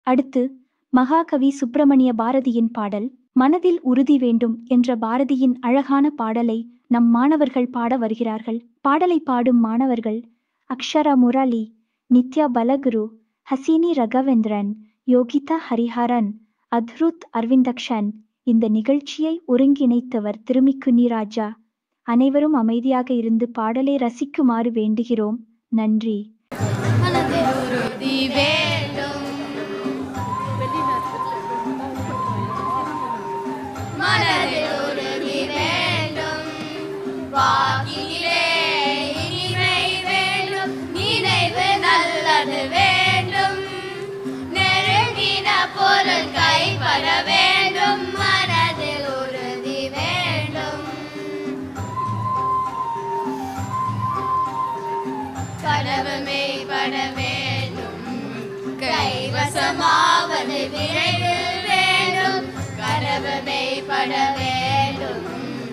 அடுத்து மகாகவி சுப்பிரமணிய பாரதியின் பாடல் மனதில் உறுதி வேண்டும் என்ற பாரதியின் அழகான பாடலை நம் மாணவர்கள் பாட வருகிறார்கள். பாடலை பாடும் மாணவர்கள் அக்ஷரா முரளி, நித்யா பலகுரு, ஹசினி ரகவேந்திரன், யோகிதா ஹரிஹரன், அத்ருத் அரவிந்தக்ஷன். இந்த நிகழ்ச்சியை ஒருங்கிணைத்தவர் திருமிக்குன்னி ராஜா. அனைவரும் அமைதியாக இருந்து பாடலை ரசிக்குமாறு வேண்டுகிறோம். நன்றி. மனதில் உறுதி வேண்டும், மனதில் உறுதி வேண்டும், வாக்கிலே இனிமை வேண்டும், நினைவு நல்லது வேண்டும், நெருங்கின பொருள் கைப்பட வேண்டும், மனதில் உறுதி வேண்டும். கனவு மெய்ப்பட வேண்டும், கைவசமாவது விரைவில் வேண்டும், கனவு மெய்ப்பட வேண்டும்,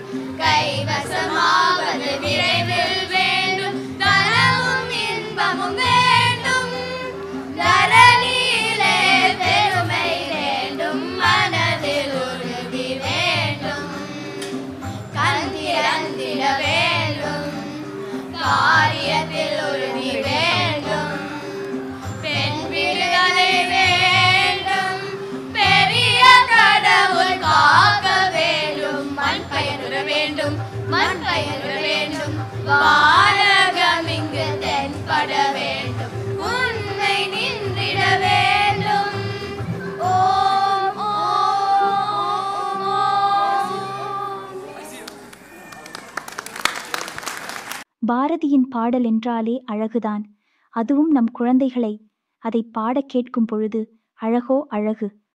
கைவசமாவது விரைவில் வேண்டும், தனமும் இன்பமும் வேண்டும், தரணியிலே பெருமை வேண்டும், மனதில் உறுதி வேண்டும், கந்திரந்திட வேண்டும், காரியத்தில் உறுதி வேண்டும், பெண் விடுதலை வேண்டும், பெரிய கடவுள் காக்க வேண்டும், மண் பயனுற வேண்டும், மண் பயனுற வேண்டும், வானகம் இங்கு தென்பட வேண்டும், உண்மை நின்றிட வேண்டும். ஓம் ஓம் ஓம். பாரதியின் பாடல் என்றாலே அழகுதான். அதுவும் நம் குழந்தைகளை அதை பாடக் கேட்கும் பொழுது அழகோ அழகு.